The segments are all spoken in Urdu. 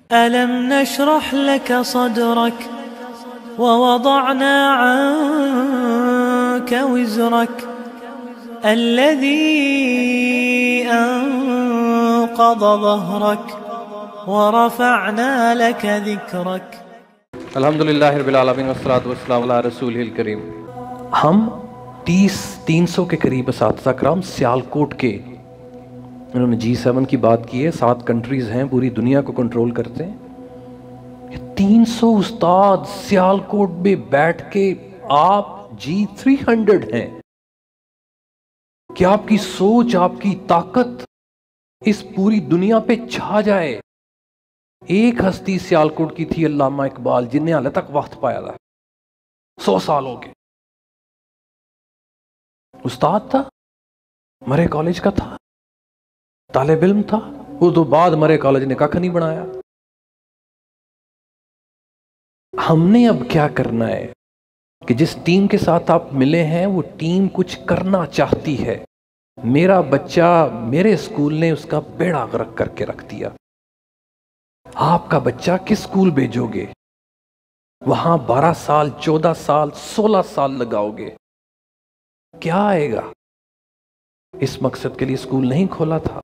ألم نشرح لك صدرك ووضعنا عنك وزرك الذي أنقض ظهرك ورفعنا لك ذكرك. الحمدللہ رب العالمین والصلاۃ والسلام علی رسولہ الکریم. ہم 300 کے قریب اساتذہ کرام سیالکوٹ کے، انہوں نے G7 کی بات کی ہے، 7 کنٹریز ہیں پوری دنیا کو کنٹرول کرتے ہیں. 300 استاد سیالکوٹ میں بیٹھ کے آپ G300 ہیں. کیا آپ کی سوچ، آپ کی طاقت اس پوری دنیا پہ چھا جائے؟ ایک ہستی سیالکوٹ کی تھی، علامہ اقبال، جن نے حال تک وقت پایا تھا. 100 سال ہو گئے. استاد تھا، مرے کالج کا تھا، طالب علم تھا. وہ تو بعد مرے کالج نے کھ نہیں بنایا. ہم نے اب کیا کرنا ہے کہ جس ٹیم کے ساتھ آپ ملے ہیں وہ ٹیم کچھ کرنا چاہتی ہے. میرا بچہ میرے اسکول نے اس کا بیڑا غرق کر کے رکھ دیا. آپ کا بچہ کس اسکول بھیجو گے؟ وہاں 12 سال 14 سال 16 سال لگاؤ گے، کیا آئے گا؟ اس مقصد کے لیے اسکول نہیں کھولا تھا.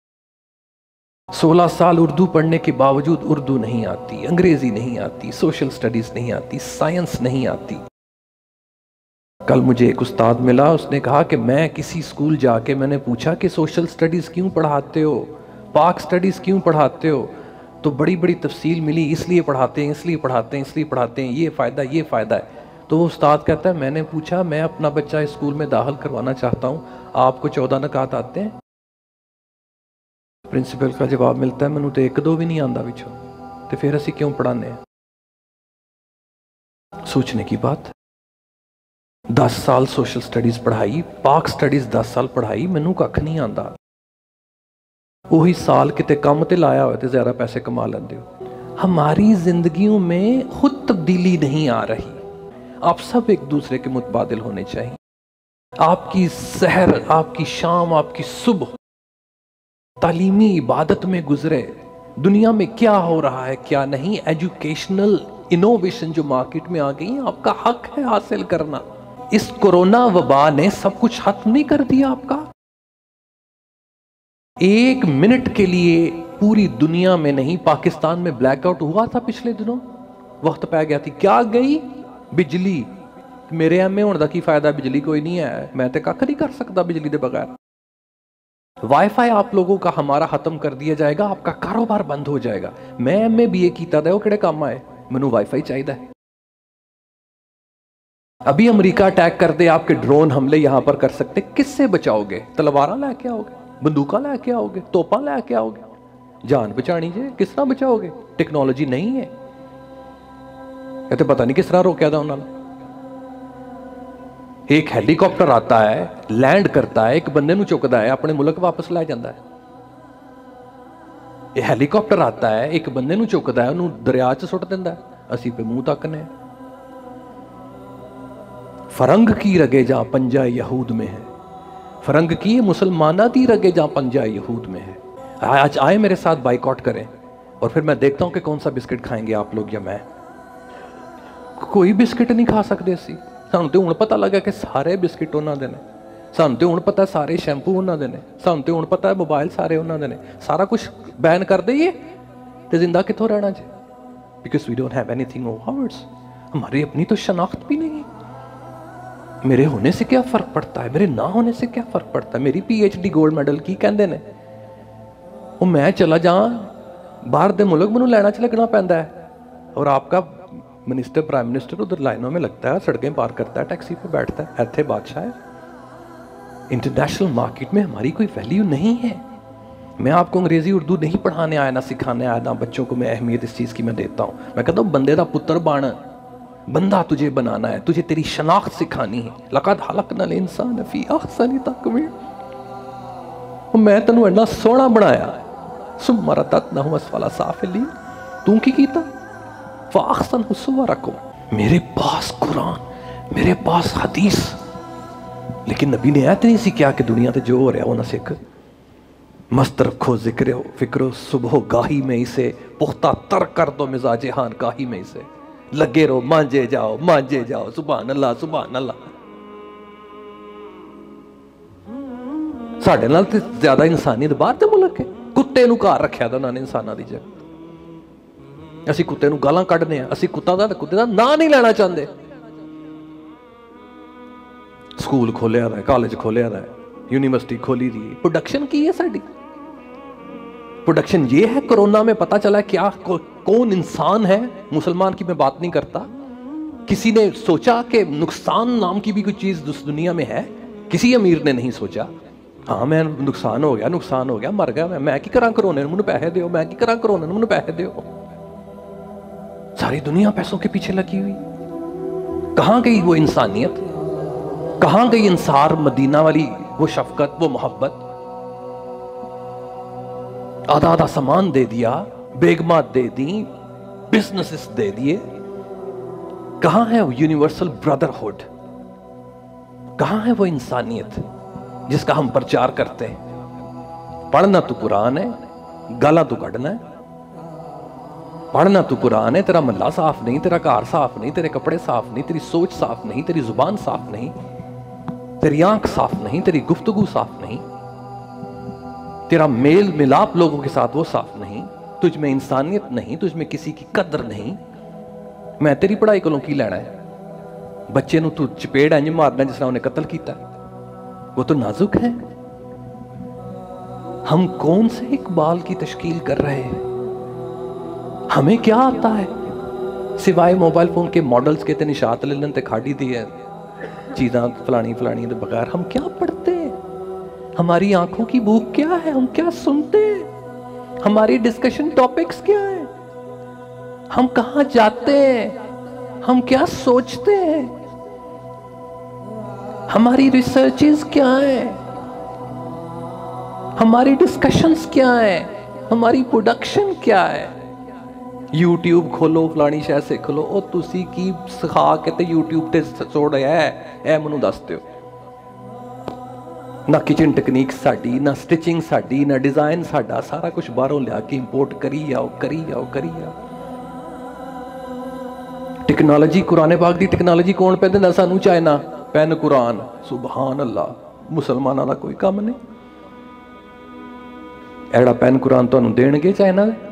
16 سال اردو پڑھنے کے باوجود اردو نہیں آتی، انگریزی نہیں آتی، سوشل سٹڈیز نہیں آتی، سائنس نہیں آتی. کل مجھے ایک استاد ملا، اس نے کہا کہ میں کسی اسکول جا کے میں نے پوچھا کہ سوشل سٹڈیز کیوں پڑھاتے ہو، پاک سٹڈیز کیوں پڑھاتے ہو؟ تو بڑی بڑی تفصیل ملی، اس لیے پڑھاتے ہیں، اس لیے پڑھاتے ہیں، اس لیے پڑھاتے ہیں، یہ فائدہ یہ فائدہ ہے. تو وہ استاد کہتا ہے میں نے پوچھا میں اپنا بچہ اسکول میں داخل کروانا چاہتا ہوں، آپ کو 14 نکات آتے ہیں؟ پرنسپل کا جواب ملتا ہے مینوں تو 1-2 بھی نہیں آندا وچوں، تو پھر اسی کیوں پڑھانے ہیں؟ سوچنے کی بات. 10 سال سوشل سٹڈیز پڑھائی، پاک سٹڈیز 10 سال پڑھائی، مینوں کھ نہیں آندا. وہی سال کتے کم تے لایا ہوئے تے زیادہ پیسے کما لیندے ہو. ہماری زندگیوں میں خود تبدیلی نہیں آ رہی. آپ سب ایک دوسرے کے متبادل ہونے چاہیے. آپ کی سحر، آپ کی شام، آپ کی صبح تعلیمی عبادت میں گزرے. دنیا میں کیا ہو رہا ہے کیا نہیں، ایجوکیشنل انوویشن جو مارکیٹ میں آ گئی ہیں، آپ کا حق ہے حاصل کرنا. اس کورونا وبا نے سب کچھ ختم نہیں کر دیا آپ کا؟ 1 منٹ کے لیے پوری دنیا میں نہیں، پاکستان میں بلیک آؤٹ ہوا تھا پچھلے دنوں، وقت پہ گیا تھی. کیا گئی؟ بجلی. میرے ایم اے ہونے دا کی فائدہ؟ بجلی کوئی نہیں ہے، میں تے کھ نہیں کر سکتا بجلی دے بغیر. وائی فائی آپ لوگوں کا ہمارا ختم کر دیا جائے گا، آپ کا کاروبار بند ہو جائے گا. میں ایم اے BA کیتا تھا، وہ کہڑے کام آئے؟ منو وائی فائی چاہیے. ابھی امریکہ اٹیک کر دے، آپ کے ڈرون حملے یہاں پر کر سکتے، کس سے بچاؤ گے؟ تلواراں لے کے آؤ گے، بندوقاں لے کے آؤ گے، توپاں لے کے آؤ گے؟ جان بچانی جائے کس طرح بچاؤ گے؟ ٹیکنالوجی نہیں ہے. یہ تو پتہ نہیں کس طرح روکیا تھا انہوں نے. ایک ہیلی کاپٹر آتا ہے، لینڈ کرتا ہے، ایک بندے نو چکتا ہے، اپنے ملک واپس لے جاتا ہے. یہ ہیلی کاپٹر آتا ہے، ایک بندے نو چکتا ہے، انہوں دریا چ سٹ دینا ہے، اسی پہ منہ تکنے. فرنگ کی رگے جہاں پنجہ یہود میں ہے، فرنگ کی مسلمانہ دی رگے جہاں پنجہ یہود میں ہے. آج آئے میرے ساتھ بائیکاٹ کریں، اور پھر میں دیکھتا ہوں کہ کون سا بسکٹ کھائیں گے آپ لوگ یا میں. کوئی بسکٹ نہیں کھا سکتے اسی. سانوں تے ہن پتہ لگا کہ سارے بسکٹ انہاں دے نے، سانوں تے ہن پتہ سارے شیمپو انہاں دے نے، سانوں تے ہن پتہ ہے موبائل سارے انہاں دے نے. سارا کچھ بین کر دئیے تے زندہ کتوں رہنا جائے؟ Because we don't have anything over words. ہماری اپنی تو شناخت بھی نہیں ہے. میرے ہونے سے کیا فرق پڑتا ہے؟ میرے نہ ہونے سے کیا فرق پڑتا ہے؟ میری PhD گولڈ میڈل کی کہندے نے، وہ میں چلا جاؤں باہر دے ملک منوں لینا چ لگنا پیندا ہے، اور آپ کا منسٹر پرائم منسٹر ادھر لائنوں میں لگتا ہے، سڑکیں پار کرتا ہے، ٹیکسی پہ بیٹھتا ہے. ایتھے بادشاہ ہے. انٹرنیشنل مارکیٹ میں ہماری کوئی ویلیو نہیں ہے. میں آپ کو انگریزی اردو نہیں پڑھانے آیا، نہ سکھانے آیا، نہ بچوں کو میں اہمیت اس چیز کی میں دیتا ہوں. میں کہتا ہوں بندے دا پتر بن، بندہ تجھے بنانا ہے، تجھے تیری شناخت سکھانی ہے. لقد خلقنا الانسان فی احسن تقویم. میں تینوں ایڈا سونا بنایا، ثم رددناہ اسفل سافلین. تو کی کیتا؟ فاحسن صورکم. میرے پاس قرآن، میرے پاس حدیث، لیکن نبی نے ایت نہیں سی کیا کہ دنیا تے جو ہو رہا ہے وہ نہ سکھ. مست رکھو ذکر و فکر و صبح گاہی میں اسے، پختہ تر کر دو مزاج خان کاہی میں اسے، لگے رہو مانجے جاؤ سبحان اللہ سبحان اللہ۔ ساڈے نال تے زیادہ انسانیت باہر دے ملک ہے، کتے نو گھر رکھیا دا انہاں نے انساناں دی جگہ، اسی کتے نو گالاں کڈنے ہیں، اسی کتے دا نام نہیں لینا چاہتے۔ سکول کھولیا دا ہے، کالج کھولیا دا ہے، یونیورسٹی کھولی دی، پروڈکشن کی ہے ساڈی؟ پروڈکشن یہ ہے کرونا میں پتا چلا کیا کون انسان ہے؟ مسلمان کی میں بات نہیں کرتا، کسی نے سوچا کہ نقصان نام کی بھی کوئی چیز اس دنیا میں ہے؟ کسی امیر نے نہیں سوچا۔ ہاں میں نقصان ہو گیا مر گیا میں کی کراں کرونے نے، مجھے پیسے دیو، میں کی کراں کرونے نے، مجھے پیسے دیو۔ ساری دنیا پیسوں کے پیچھے لگی ہوئی، کہاں گئی وہ انسانیت؟ کہاں گئی انصار مدینہ والی وہ شفقت، وہ محبت؟ آدھا سامان دے دیا، بیگمات دے دیں، بزنسز دے دیے، کہاں ہے وہ یونیورسل برادرہڈ؟ کہاں ہے وہ انسانیت جس کا ہم پرچار کرتے ہیں؟ پڑھنا تو قرآن ہے، گالا تو کڈنا ہے۔ پڑھنا تو قرآن ہے، تیرا محلہ صاف نہیں، تیرا گھر صاف نہیں، تیرے کپڑے صاف نہیں، تیری سوچ صاف نہیں، تیری زبان صاف نہیں، تیری آنکھ صاف نہیں، تیری گفتگو صاف نہیں، تیرا میل ملاپ لوگوں کے ساتھ وہ صاف نہیں، تجھ میں انسانیت نہیں، تجھ میں کسی کی قدر نہیں۔ میں تیری پڑھائی کولوں کی لینا ہے؟ بچے نو تو چپیڑ انج مارنا جس نے انہیں قتل کیتا ہے، وہ تو نازک ہے۔ ہم کون سے اقبال کی تشکیل کر رہے ہیں؟ ہمیں کیا آتا ہے سوائے موبائل فون کے ماڈلز کے تے نشات للن تے کھاڑی دی ہے چیزاں فلانی دے بغیر ہم کیا پڑھتے ہیں؟ ہماری آنکھوں کی بھوک کیا ہے؟ ہم کیا سنتے ہیں؟ ہماری ڈسکشن ٹاپکس کیا ہیں؟ ہم کہاں جاتے ہیں؟ ہم کیا سوچتے ہیں؟ ہماری ریسرچز کیا ہیں؟ ہماری ڈسکشنز کیا ہیں؟ ہماری پروڈکشن کیا ہے؟ یوٹیوب کھولو، فلانی شے سکھ لو، او تسی کی سکھا کے تے یوٹیوب تے چھوڑیا ہے، اے منو دس دیو۔ نہ کچن ٹیکنیک ساڈی، نہ سٹچنگ ساڈی، نہ ڈیزائن ساڈا، سارا کچھ باہروں لیا کے امپورٹ کری آؤ۔ ٹیکنالوجی قرآن پاک دی ٹیکنالوجی کون پہ دینا سانو؟ چائنا، پین قرآن، سبحان اللہ، مسلمانوں دا کوئی کام نہیں۔ ایڑا پین قرآن تو انہوں دین گے چائنا دے؟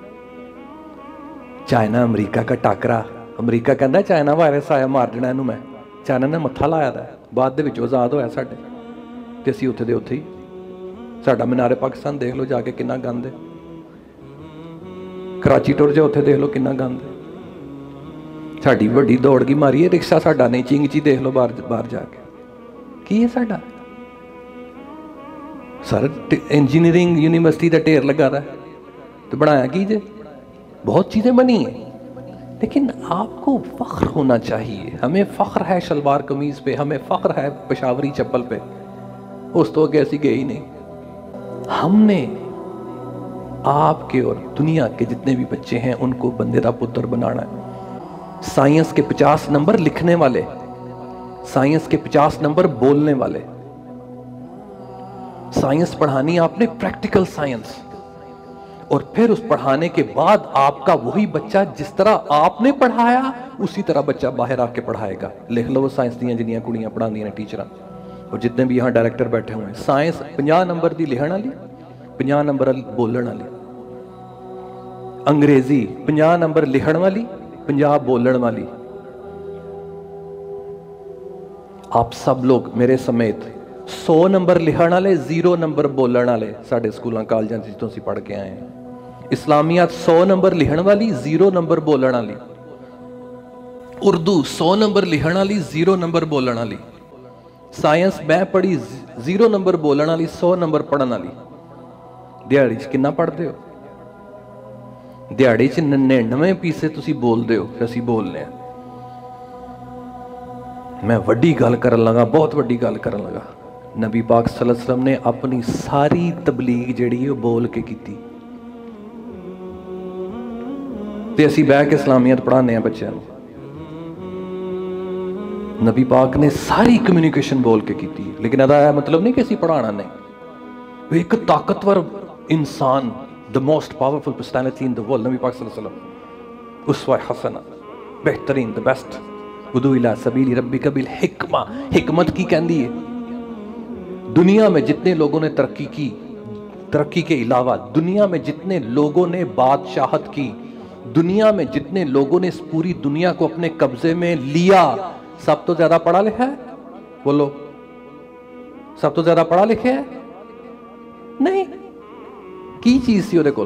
چائنا امریکہ کا ٹاکرا، امریکہ کہندا ہے چائنا وائرس آیا مار دینا انہوں میں، چائنا نے متھا لایا دا ہے، بعد دے وچ آزاد ہویا ساڈے تے اسی اوتھے دے اوتھے ہی۔ ساڈا مینار پاکستان دیکھ لو جا کے کنا گند ہے، کراچی ٹر جا اوتھے دیکھ لو کنا گند ہے۔ ساڈی وڈی دوڑ گی ماری ہے، رکشہ ساڈا نہیں، چنگچی دیکھ لو باہر جا کے کی ہے ساڈا؟ سر انجینئرنگ یونیورسٹی دا ٹھیر لگا رہا ہے تو بنایا کی جے؟ بہت چیزیں بنی ہیں، لیکن آپ کو فخر ہونا چاہیے۔ ہمیں فخر ہے شلوار قمیض پہ، ہمیں فخر ہے پشاوری چپل پہ، اس تو آگے ایسی گئی نہیں۔ ہم نے آپ کے اور دنیا کے جتنے بھی بچے ہیں ان کو بندے دا پتر بنانا ہے۔ سائنس کے 50 نمبر لکھنے والے، سائنس کے 50 نمبر بولنے والے۔ سائنس پڑھانی آپ نے، پریکٹیکل سائنس، اور پھر اس پڑھانے کے بعد آپ کا وہی بچہ جس طرح آپ نے پڑھایا اسی طرح بچہ باہر آ کے پڑھائے گا۔ لکھ لو وہ سائنس دیاں جنیاں کڑیاں پڑھان دیاں ٹیچراں، اور جتنے بھی یہاں ڈائریکٹر بیٹھے ہوئے ہیں، سائنس 50 نمبر دی لکھن والی، 50 نمبر بولن والی۔ انگریزی 50 نمبر لکھن والی، 50 بولن والی۔ آپ سب لوگ میرے سمیت 100 نمبر لکھن والے، 0 نمبر بولن والے ساڈے سکولاں کالجاں جتوں سی پڑھ کے آئے ہیں۔ اسلامیات 100 نمبر لکھن والی، 0 نمبر بولن والی۔ اردو 100 نمبر لکھن والی، 0 نمبر بولن والی۔ سائنس میں پڑھی 0 نمبر بولن والی، 100 نمبر پڑھن والی۔ دیہڑی چ کنا پڑھتے ہو؟ دیہڑی چ 99 پیسے تسی بول دے ہو، اسی بولنے ہیں۔ میں وڈی گل کرن لگا، بہت وڈی گل کرن لگا۔ نبی پاک صلی اللہ علیہ وسلم نے اپنی ساری تبلیغ جڑی ہے بول کے کیتی، تے اسی بہ کے اسلامیت پڑھانے ہیں بچوں۔ نبی پاک نے ساری کمیونیکیشن بول کے کیتی، لیکن ادا ہے مطلب نہیں کہ اسی پڑھانا نہیں۔ ایک طاقتور انسان, the most powerful personality in the world, نبی پاک صلی اللہ علیہ وسلم, اسوہ حسنہ, بہترین, the best. ادعو الی سبیل ربک بالحکمہ, حکمت کی کہندی ہے. دنیا میں جتنے لوگوں نے ترقی کی, ترقی کے علاوہ دنیا میں جتنے لوگوں نے بادشاہت کی, دنیا میں جتنے لوگوں نے اس پوری دنیا کو اپنے قبضے میں لیا, سب تو زیادہ پڑھا لکھا ہے؟ بولو, سب تو زیادہ پڑھا لکھا ہے؟ نہیں. کی چیز سی وہ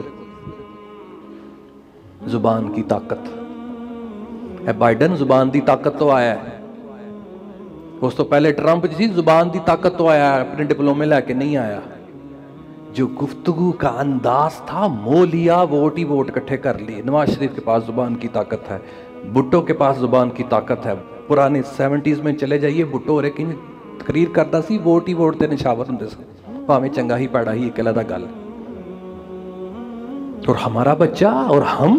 زبان کی طاقت. اے بائیڈن, زبان دی طاقت تو آیا ہے. اس تو پہلے ٹرمپ جی, زبان دی طاقت تو آیا ہے, اپنے ڈپلومے لے کے نہیں آیا. جو گفتگو کا انداز تھا, مو لیا, ووٹ ہی ووٹ کٹھے کر لیے. نواز شریف کے پاس زبان کی طاقت ہے, بھٹو کے پاس زبان کی طاقت ہے. پرانے 70s میں چلے جائیے, بھٹو رے کی تقریر کرتا سی, ووٹ ہی ووٹ تے نشاور ہوں سے, پاویں چنگا ہی پیڑا ہی ایک علیحدہ گل. اور ہمارا بچہ اور ہم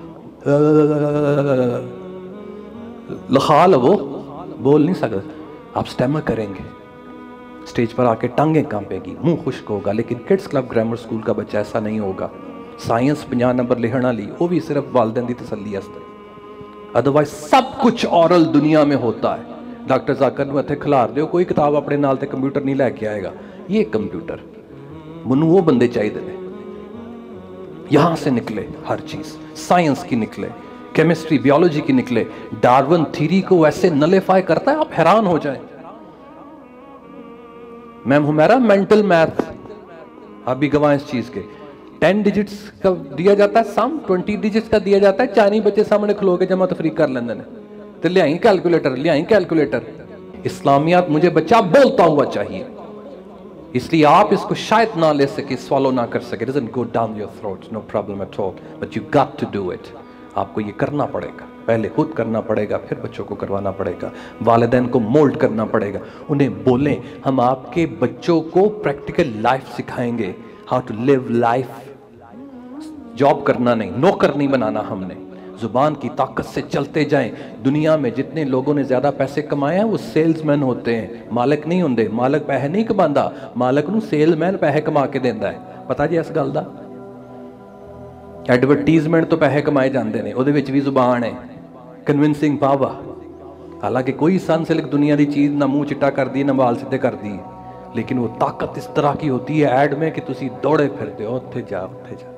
لخال وہ بول نہیں سکتے. آپ سٹیمر کریں گے, سٹیج پر آ کے ٹانگیں کانپے گی, منہ خشک ہوگا. لیکن کڈز کلب گرامر سکول کا بچہ ایسا نہیں ہوگا. سائنس 50 نمبر لکھنا لی, وہ بھی صرف والدین دی تسلی ہے. ادروائز سب کچھ اورل دنیا میں ہوتا ہے. ڈاکٹر ذاکر نو اتھے کھلار دیو, کوئی کتاب اپنے نال تے کمپیوٹر نہیں لے کے آئے گا. یہ کمپیوٹر منو وہ بندے چاہیے دے, یہاں سے نکلے ہر چیز. سائنس کی نکلے, کیمسٹری بیولوجی کی نکلے. ڈارون تھیری کو ایسے نلیفائی کرتا ہے آپ حیران ہو جائیں. میم ہمیرا مینٹل میتھ, آپ بھی گواہ اس چیز کے. 10 ڈیجٹس کا دیا جاتا ہے سم, 20 ڈیجٹس کا دیا جاتا ہے. چائنی بچے سامنے کھلو کے جمع تفریق کر لیندے نے, تو لے آئیں کیلکولیٹر, لے آئیں کیلکولیٹر. اسلامیات مجھے بچہ بولتا ہوا چاہیے, اس لیے آپ اس کو شاید نہ لے سکے, سوالو نہ کر سکے. It doesn't go down your throat, no problem at all, but you got to do it. آپ کو یہ کرنا پڑے گا, پہلے خود کرنا پڑے گا, پھر بچوں کو کروانا پڑے گا. والدین کو مولڈ کرنا پڑے گا, انہیں بولیں. ہم آپ کے بچوں کو پریکٹیکل لائف سکھائیں گے, how to live life. Job کرنا نہیں, نوکر نہیں بنانا ہم نے. زبان کی طاقت سے چلتے جائیں. دنیا میں جتنے لوگوں نے زیادہ پیسے کمائے ہیں وہ سیلز مین ہوتے ہیں, مالک نہیں ہوندے. مالک پیسے نہیں کماندا, مالک نو سیل مین پیسے کما کے دیندا ہے. پتا جی اس گل دا, ایڈورٹیزمنٹ تو پیسے کمائے جاندے نے, اودے وچ بھی زبان ہے, کنونسنگ پاور. حالانکہ کوئی سنسلک دنیا دی چیز نہ منہ چٹا کر دی, نہ بال سیدھے کر دی, لیکن وہ طاقت اس طرح کی ہوتی ہے ایڈ میں کہ تسی دوڑے پھرتے ہو, اتھے جا اتھے جا.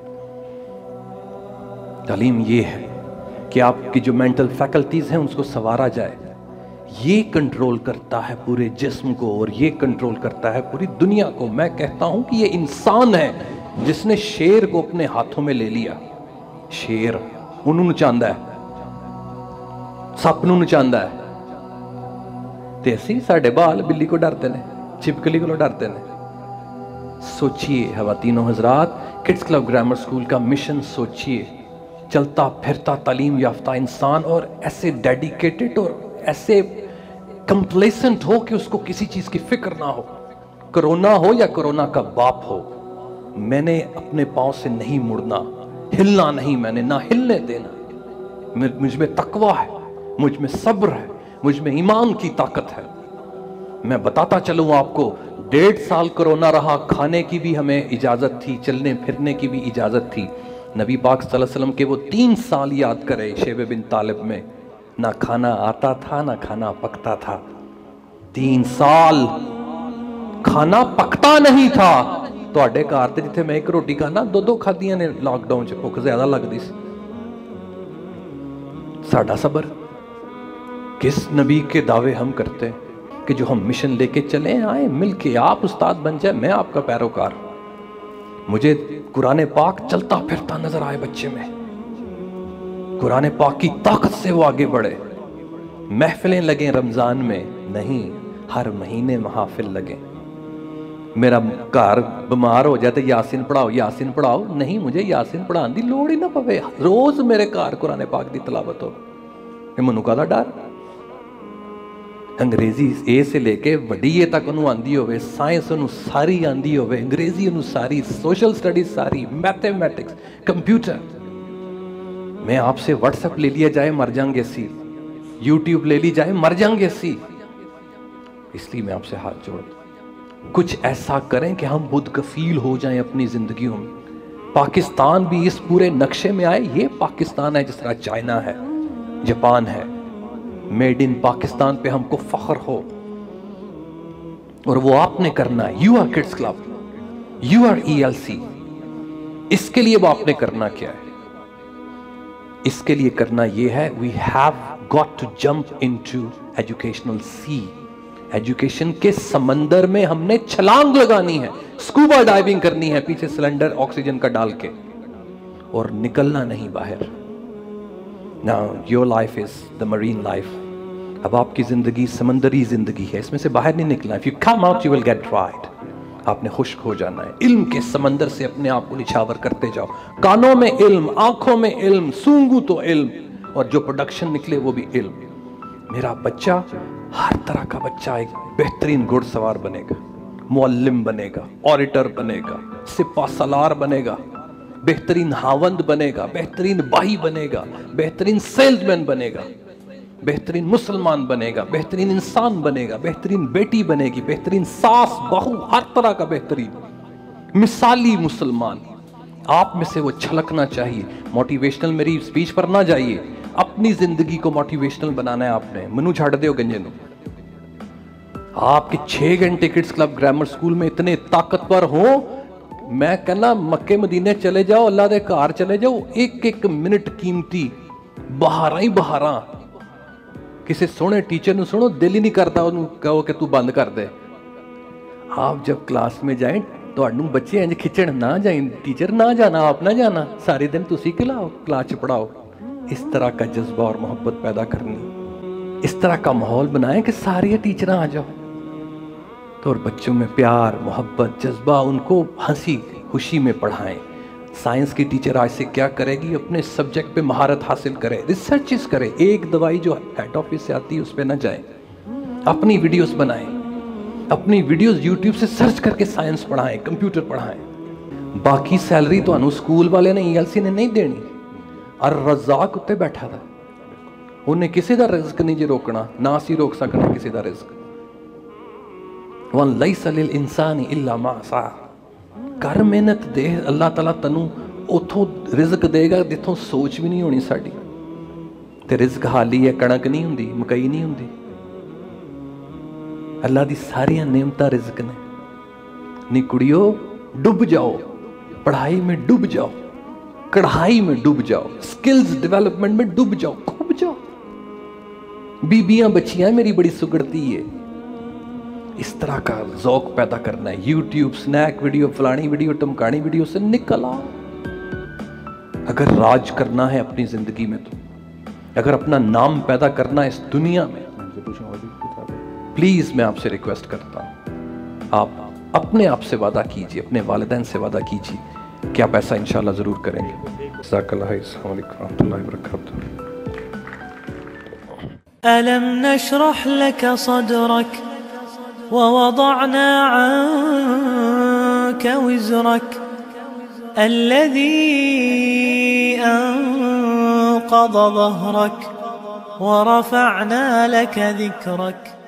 تعلیم یہ ہے کہ آپ کی جو مینٹل فیکلٹیز ہیں اس کو سنوارا جائے. یہ کنٹرول کرتا ہے پورے جسم کو, اور یہ کنٹرول کرتا ہے پوری دنیا کو. میں کہتا ہوں کہ یہ انسان ہے جس نے شیر کو اپنے ہاتھوں میں لے لیا. شیر انہوں نے چاندہ ہے, سپ نو چاندہ ہے, تے اسی ساڑھے بال بلی کو ڈرتے نے, چھپکلی کو ڈرتے نے. سوچئے خواتین و حضرات, کڈز کلب گرامر سکول کا مشن سوچئے. چلتا پھرتا تعلیم یافتہ انسان, اور ایسے ڈیڈیکیٹڈ اور ایسے کمپلیسنٹ ہو کہ اس کو کسی چیز کی فکر نہ ہو. کرونا ہو یا کرونا کا باپ ہو, میں نے اپنے پاؤں سے نہیں مڑنا, ہلنا نہیں, میں نے نہ ہلنے دینا. مجھ میں تقوی ہے, مجھ میں صبر ہے, مجھ میں ایمان کی طاقت ہے. میں بتاتا چلوں آپ کو, 1.5 سال کرونا رہا, کھانے کی بھی ہمیں اجازت تھی, چلنے پھرنے کی بھی اجازت تھی. نبی پاک صلی اللہ علیہ وسلم کے وہ 3 سال یاد کرے شیب بن طالب میں, نہ کھانا آتا تھا نہ کھانا پکتا تھا. 3 سال کھانا پکتا نہیں تھا. تو اڈے کارتے جتھے میں ایک روٹی کھانا 2 کھادیاں نے لاک ڈاؤن چ, بھوک زیادہ لگ دی سی. ساڈا صبر. کس نبی کے دعوے ہم کرتے ہیں کہ جو ہم مشن لے کے چلیں, آئیں مل کے, آپ استاد بن جائیں, میں آپ کا پیروکار. مجھے قرآن پاک چلتا پھرتا نظر آئے بچے میں, قرآن پاک کی طاقت سے وہ آگے بڑھے. محفلیں لگیں رمضان میں نہیں, ہر مہینے محافل لگیں. میرا گھر بیمار ہو جاتے, یاسین پڑھاؤ یاسین پڑھاؤ, نہیں مجھے یاسین پڑھان دی لوڑ ہی نہ پوے, روز میرے گھر قرآن پاک دی تلاوت ہو. منو کا ڈر. انگریزی اے سے لے کے وڈی اے تک انہوں آندی ہوئے, سائنس انہوں ساری آندی ہوئے, انگریزی انہوں ساری, سوشل سٹڈیز ساری, میتھمیٹکس, کمپیوٹر. میں آپ سے واٹس ایپ لے لیا جائے مر جائیں گے سی, یوٹیوب لے لی جائے مر جائیں گے سی. اس لیے میں آپ سے ہاتھ جوڑ, کچھ ایسا کریں کہ ہم بدھ کفیل ہو جائیں اپنی زندگیوں میں. پاکستان بھی اس پورے نقشے میں آئے. یہ پاکستان ہے جس طرح چائنا ہے, جاپان ہے. میڈ ان پاکستان پہ ہم کو فخر ہو, اور وہ آپ نے کرنا ہے. You are kids club, you are ELC. اس کے لیے وہ آپ نے کرنا کیا ہے؟ اس کے لیے کرنا یہ ہے, we have got to jump into educational sea. Education کے سمندر میں ہم نے چھلانگ لگانی ہے, اسکوبا ڈائیونگ کرنی ہے پیچھے سلنڈر آکسیجن کا ڈال کے, اور نکلنا نہیں باہر. Now your life is the marine life. اب آپ کی زندگی سمندری زندگی ہے, اس میں سے باہر نہیں نکلنا. If you come out you will get dried. آپ نے خشک ہو جانا ہے. علم کے سمندر سے اپنے آپ کو نچھاور کرتے جاؤ. کانوں میں علم, آنکھوں میں علم, سونگو تو علم, اور جو پروڈکشن نکلے وہ بھی علم. میرا بچہ, ہر طرح کا بچہ ایک بہترین گھڑ سوار بنے گا, معلم بنے گا, آڈیٹر بنے گا, سپہ سالار بنے گا, بہترین ہاوند بنے گا, بہترین بھائی بنے گا, بہترین سیلز مین بنے گا, بہترین مسلمان بنے گا, بہترین انسان بنے گا, بہترین بیٹی بنے گی, بہترین ساس بہو, ہر طرح کا بہترین مثالی مسلمان. آپ میں سے وہ چھلکنا چاہیے. موٹیویشنل میری سپیچ پر نہ جائیے, اپنی زندگی کو موٹیویشنل بنانا ہے آپ نے. منو چھاڑ دے ہو گنجے نو. آپ کے 6 گھنٹے کڈس کلب گرامر سکول میں اتنے طاقتور ہوں, میں کہنا مکے مدینے چلے جاؤ, اللہ دے کار چلے جاؤ, ایک ایک منٹ قیمتی, بہاراں ہی بہاراں. کسی سونے ٹیچر نو سنو, دل ہی نہیں کرتا انہوں کہو کہ تو بند کر دے. آپ جب کلاس میں جائیں تو انہوں بچے انج کھچن نہ جائیں, ٹیچر نہ جانا, آپ نہ جانا, سارے دن تسی کلاؤ, کلاس چ پڑھاؤ. اس طرح کا جذبہ اور محبت پیدا کرنی, اس طرح کا ماحول بنائیں کہ سارے ٹیچراں آ جاؤ. تو اور بچوں میں پیار, محبت, جذبہ, ان کو ہنسی خوشی میں پڑھائیں. سائنس کی ٹیچر آج سے کیا کرے گی؟ اپنے سبجیکٹ پہ مہارت حاصل کرے, ریسرچز کرے. ایک دوائی جو ہیڈ آفس سے آتی ہے اس پہ نہ جائیں, اپنی ویڈیوز بنائیں, اپنی ویڈیوز یوٹیوب سے سرچ کر کے سائنس پڑھائیں, کمپیوٹر پڑھائیں. باقی سیلری تو انہوں سکول والے نے ELC نے نہیں دینی. الرزاق اتنے بیٹھا تھا, انہیں کسی دا رزق نہیں جی روکنا, نہ اسی روک سکنا کسی دا رزق. وَأَن لَيْسَ لِلْإِنسَانِ إِلَّا مَا سَعَى. کر محنت دے, اللہ تعالیٰ تنوں اتھوں رزق دے گا جتھوں سوچ بھی نہیں ہونی ساڑی. تے رزق حالی ہے, کڑک نہیں ہوندی, مکئی نہیں ہوندی. اللہ دی ساری نعمتاں رزق نے. نہیں کڑیو, ڈب جاؤ, پڑھائی میں ڈب جاؤ, کڑھائی میں ڈب جاؤ, سکلز ڈیولپمنٹ میں ڈب جاؤ, کھوب جاؤ. بیبیاں بچیاں میری بڑی سگڑتی ہے. اس طرح کا ذوق پیدا کرنا ہے. یوٹیوب, سنیک ویڈیو, فلانی ویڈیو, ٹمکانی ویڈیو سے نکل آؤ. اگر راج کرنا ہے اپنی زندگی میں, تو اگر اپنا نام پیدا کرنا ہے اس دنیا میں, پلیز میں آپ سے ریکویسٹ کرتا ہوں, آپ اپنے آپ سے وعدہ کیجئے, اپنے والدین سے وعدہ کیجئے کہ آپ ایسا انشاءاللہ ضرور کریں گے. جزاک اللہ. السلام علیکم ورحمۃ اللہ وبرکاتہ. ألم نشرح لك صدرك ووضعنا عنك وزرك الذي أنقض ظهرك ورفعنا لك ذكرك